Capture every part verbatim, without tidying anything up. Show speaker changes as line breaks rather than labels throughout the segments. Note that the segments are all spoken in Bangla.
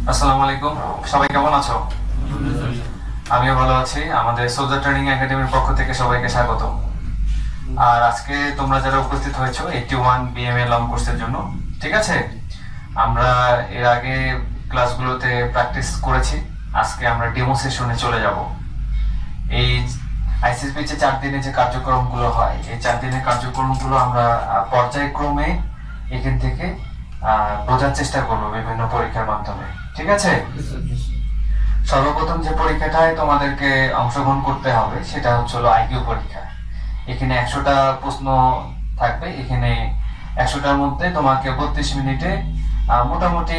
আসসালামু আলাইকুম, সবাই কেমন আছো? আমিও ভালো আছি। আমাদের সোলজার ট্রেনিং একাডেমির পক্ষ থেকে সবাইকে স্বাগত। আর আজকে তোমরা যারা উপস্থিত হয়েছো এইটি ওয়ান বিএমএ লং কোর্সের জন্য, ঠিক আছে? আমরা এর আগে ক্লাসগুলোতে প্র্যাকটিস করেছি, আজকে আমরা ডেমো সেশনে চলে যাব। এই আইসিএসবি যে চার দিনে যে কার্যক্রমগুলো হয়, এই চার দিনের কার্যক্রমগুলো আমরা পর্যায়ক্রমে এখান থেকে বোঝার চেষ্টা করবো বিভিন্ন পরীক্ষার মাধ্যমে, ঠিক আছে? সর্বপ্রথম যে পরীক্ষাটায় তোমাদেরকে অংশগ্রহণ করতে হবে সেটা হচ্ছে আইকিউ পরীক্ষা। এখানে একশোটা প্রশ্ন থাকবে। এখানে একশোটার মধ্যে তোমাকে বত্রিশ মিনিটে মোটামুটি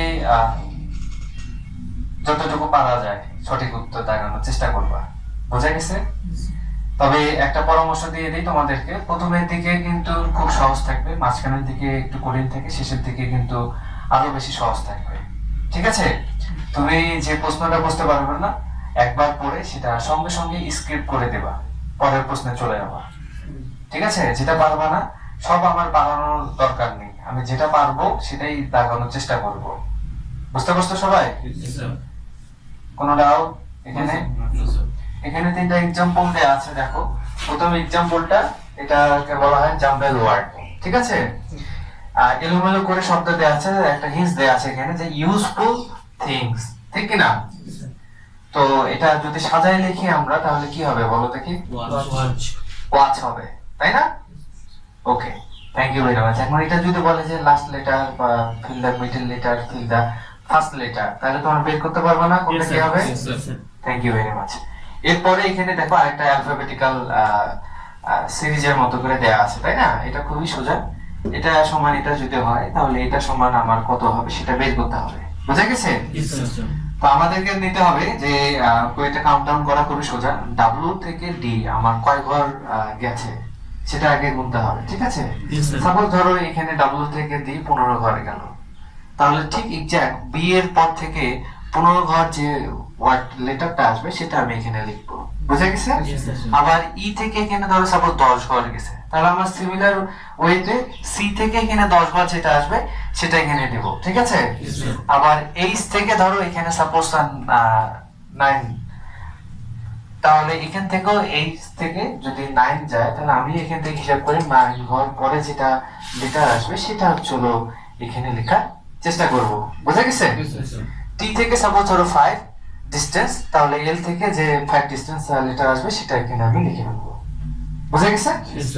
যতটুকু পারা যায় সঠিক উত্তর দেখানোর চেষ্টা করবা। বোঝা গেছে? তবে একটা পরামর্শ দিয়ে দিই তোমাদেরকে, প্রথমের দিকে কিন্তু খুব সহজ থাকবে, মাঝখানের দিকে একটু কঠিন থাকে, শেষের দিকে কিন্তু আরো বেশি সহজ থাকবে, ঠিক আছে? তুমি যে প্রশ্নটা বুঝতে পারবে না, একবার পড়ে সেটা সঙ্গে সঙ্গে স্ক্রিপ্ট করে দেবা, পরের প্রশ্নে চলে যাবা, ঠিক আছে? যেটা পারবা না সব আমার বানানোর দরকার নেই, আমি যেটা পারবো সেটাই দেখানোর চেষ্টা করব। বুঝতে পারছো সবাই? কোনো ডাউট? এখানে এখানে তিনটা এক্সাম্পল দেয়া আছে, দেখো। প্রথম এক্সাম্পলটা, এটাকে বলা হয় জাম্বেল ওয়ার্ড, ঠিক আছে? আর এলোমেলো করে শব্দ দেয়া আছে, একটা হিন্স দেয়া আছে এখানে যে ইউজফুল থিংস, ঠিক কি না? তো এটা যদি সাজায় লিখি আমরা তাহলে কি হবে বলো দেখি? ওয়াচ হবে, তাই না? Okay, thank you very much. এখন এটা যদি বলে যে লাস্ট লেটার বা fill the middle letter, fill the first letter, তাহলে তোমরা বের করতে পারবে না কোনটা কি হবে? Thank you very much. এরপরে এখানে দেখো আরেকটা অ্যালফাবেটিক্যাল সিরিজের মতো করে দেয়া আছে, তাই না? এটা খুবই সোজা। এটা সমান এটা যদি হয় তাহলে এটা সমান আমার কত হবে সেটা বের করতে হবে। বুঝা গেছে? তো আমাদেরকে নিতে হবে যে এটা কাউন্টডাউন করা খুবই সোজা। ডাব্লিউ থেকে ডি আমার কয় ঘর গেছে সেটা আগে গুনতে হবে, ঠিক আছে? সাপোজ ধরো এখানে ডাব্লিউ থেকে ডি পনেরো ঘরে গেল, তাহলে ঠিক এক্সাক্ট বি এর পর থেকে পনেরো ঘর যে ওয়ার্ড লেটারটা আসবে সেটা আমি এখানে লিখবো। বুঝা গেছে? আবার ই থেকে এখানে ধরো সাপোজ দশ ঘর গেছে, তাহলে আমার সিমিলার ওয়েতে সি থেকে এখানে দশ ঘর যেটা আসবে সেটা এখানে দেব, ঠিক আছে? আবার এইচ থেকে ধরো এখানে সাপোজ নাইন, তাহলে এখান থেকেও এইচ থেকে যদি নাইন যায় তাহলে আমি এখান থেকে হিসাব করে নাইন ঘর পরে যেটা লেটার আসবে সেটা হচ্ছে এখানে লেখার চেষ্টা করব। বুঝা গেছে? টি থেকে সাপোজ ধরো ফাইভ ডিস্টেন্স, তাহলে এল থেকে যে ফাইভ ডিস্টেন্স লেটার আসবে সেটা এখানে আমি লিখে ফেলবো। বুঝা গেছে?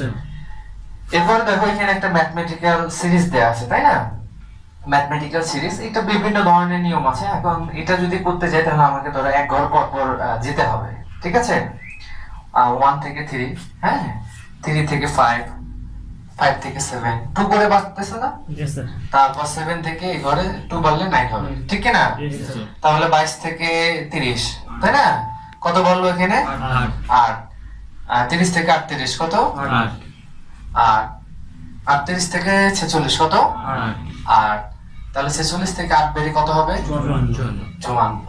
এরপর দেখো এখানে একটা ম্যাথমেটিক্যাল সিরিজ দেয়া আছে, তাই না? ম্যাথমেটিক্যাল সিরিজ, এটা বিভিন্ন ধরনের নিয়ম আছে। এখন এটা যদি করতে যাই তাহলে আমাকে ধরো এক ঘর পর পর যেতে হবে, ঠিক আছে? ওয়ান থেকে থ্রি, হ্যাঁ, থ্রি থেকে ফাইভ, ফাইভ থেকে সেভেন, টু করে বাড়তেছে না? তারপর সেভেন থেকে এই ঘরে টু বাড়লে নাইন হবে, ঠিক না? তাহলে বাইশ থেকে তিরিশ, তাই না? কত বললো এখানে? আট। তিরিশ থেকে আটত্রিশ কত? আট। আটত্রিশ থেকে ছেচল্লিশ কত? আট। তাহলে ছেচল্লিশ থেকে আট বেড়ে কত হবে? চুয়ান্ন।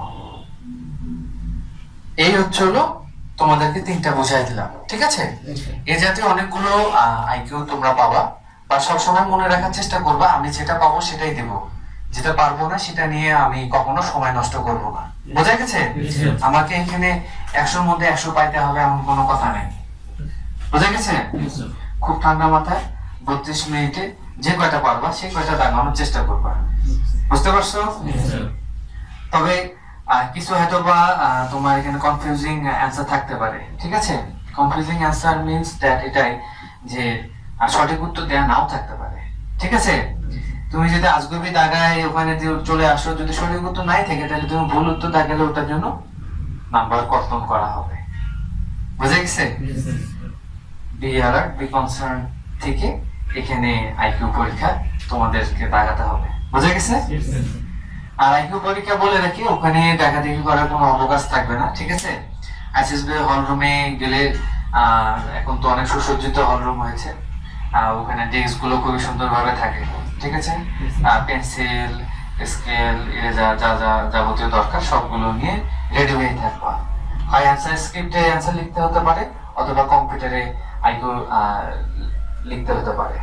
এই হচ্ছে হলো তোমাদেরকে তিনটা বুঝাই দিলাম, ঠিক আছে? এ জাতীয় অনেকগুলো আইকিউ তোমরা পাবা, বা সবসময় মনে রাখার চেষ্টা করবা আমি যেটা পাবো সেটাই দেব, যেটা পারবো না সেটা নিয়ে আমি কখনো সময় নষ্ট করব না। বোঝা গেছে? আমাকে এখানে একশোর মধ্যে একশো পাইতে হবে এমন কোনো কথা নেই। বোঝা গেছে? খুব ঠান্ডা মাথায় বত্রিশ মিনিটে যে কয়টা পারবা সেই কয়টা দেখানোর চেষ্টা করবা। বুঝতে পারছো? তবে কিছু হয়তো বা তোমার এখানে কনফিউজিং অ্যান্সার থাকতে পারে, ঠিক আছে? কনফিউজিং অ্যান্সার মিন্স দ্যাট এটাই যে সঠিক উত্তর দেয়া নাও থাকতে পারে, ঠিক আছে? তুমি যদি আজগুবি দাগায় ওখানে চলে আসো, যদি সঠিক উত্তর নাই থাকে তাহলে তুমি ভুল উত্তর দাগালে ওটার জন্য নাম্বার কর্তন করা হবে। বুঝে গেছে? বি অ্যালার্ট, বি কনসার্ন থেকে এখানে আইকিউ পরীক্ষা তোমাদেরকে দাগাতে হবে। বুঝে গেছে? আর আইকিউ পরীক্ষা বলে রাখি, ওখানে দেখা দেখি করার কোনো অবকাশ থাকবে না, ঠিক আছে? আইসিএসবি হল রুমে গেলে এখন তো অনেক সুসজ্জিত হল রুম হয়েছে, ওখানে ডেস্ক গুলো খুবই সুন্দর ভাবে থাকে, ঠিক আছে? পেন্সিল, স্কেল, ইরেজার, যা যা যাবতীয় দরকার সবগুলো নিয়ে রেডি হয়ে থাকবা। হয় অ্যান্সার স্ক্রিপ্টে অ্যান্সার লিখতে হতে পারে অথবা কম্পিউটারে আইকিউ লিখতে হতে পারে।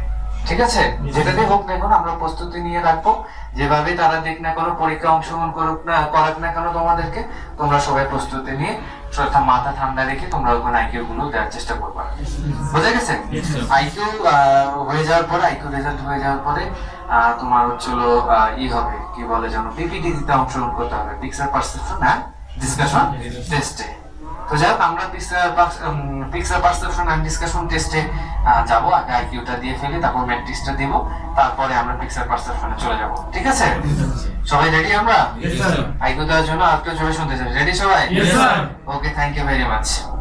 ঠিক আছে, যেটাতে হোক না কেন আমরা প্রস্তুতি নিয়ে রাখবো। যেভাবে তারা দেখ না কেন, পরীক্ষা অংশগ্রহণ করুক না করাক না কেন তোমাদেরকে, তোমরা সবাই প্রস্তুতি নিয়ে মাথা ঠান্ডা রেখে তোমরা ওখানে আইকিউ গুলো দেওয়ার চেষ্টা করবা। বুঝা গেছে? আইকিউ হয়ে যাওয়ার পরে, আইকিউ রেজাল্ট হয়ে যাওয়ার পরে তোমার হচ্ছিল ই হবে, কি বলে যেন, পিপিটি দিতে অংশগ্রহণ করতে হবে, পিকচার পারসেপশন অ্যান্ড ডিসকাশন টেস্টে। তো যাই হোক, আমরা পিকচার পারসেপশন অ্যান্ড ডিসকাশন টেস্টে যাব। আগে আইকিউটা দিয়ে ফেলি, তারপর ম্যাট্রিক্সটা দিব, তারপরে আমরা পিকচার পারসেপশনে চলে যাব। ঠিক আছে, সবাই রেডি? আমরা আইকিউ দেওয়ার জন্য আজকে সবাই শুনতে চাই, রেডি সবাই? Okay, thank you very much.